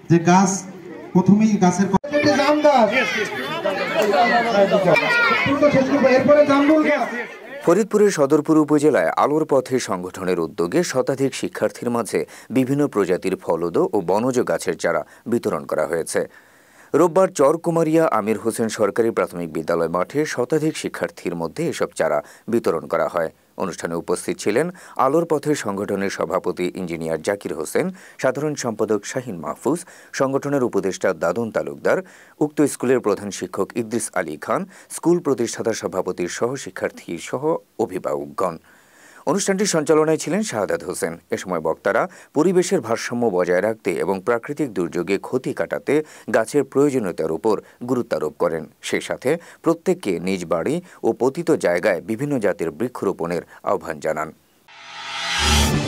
যে গাছ প্রথমেই গাছের ফরিদপুরের সদরপুর উপজেলায় আলোর পথে সংগঠনের উদ্যোগে শতাধিক শিক্ষার্থীর মাঝে বিভিন্ন প্রজাতির ফলদ ও বনজ গাছের চারা বিতরণ করা হয়েছে। রোববার চরকুমারিয়া আমির হোসেন সরকারি প্রাথমিক বিদ্যালয় মাঠে শতাধিক শিক্ষার্থীর মধ্যে এসব চারা বিতরণ করা হয়। অনুষ্ঠানে উপস্থিত ছিলেন আলোর পথে সংগঠনের সভাপতি ইঞ্জিনিয়ার জাকির হোসেন, সাধারণ সম্পাদক শাহিন মাহফুজ, সংগঠনের উপদেষ্টা দাদন তালুকদার, উক্ত স্কুলের প্রধান শিক্ষক ইদ্রিস আলী খান, স্কুল প্রতিষ্ঠাতা সভাপতির সহ শিক্ষার্থী সহ অভিভাবকগণ। অনুষ্ঠানটি সঞ্চালনায় ছিলেন শাহাদাত হোসেন। এ সময় বক্তারা পরিবেশের ভারসাম্য বজায় রাখতে এবং প্রাকৃতিক দুর্যোগে ক্ষতি কাটাতে গাছের প্রয়োজনীয়তার উপর গুরুত্ব আরোপ করেন। সেই সাথে প্রত্যেককে নিজ বাড়ি ও পতিত জায়গায় বিভিন্ন জাতের বৃক্ষরোপণের আহ্বান জানান।